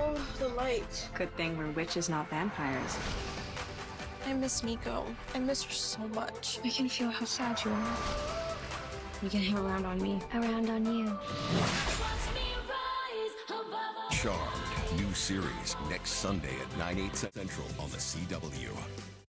Oh, the light. Good thing we're witches, not vampires. I miss Nico. I miss her so much. I can feel how sad you are. You can hang around on me. Around on you. Charmed, new series next Sunday at 9/8 Central on the CW.